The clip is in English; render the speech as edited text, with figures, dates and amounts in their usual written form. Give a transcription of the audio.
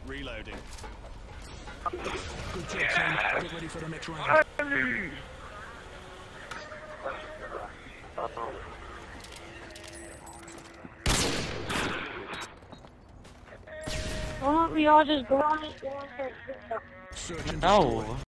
Reloading. Good job, son. Get ready for the next round. Why don't we all just go on it? Search and No. destroy.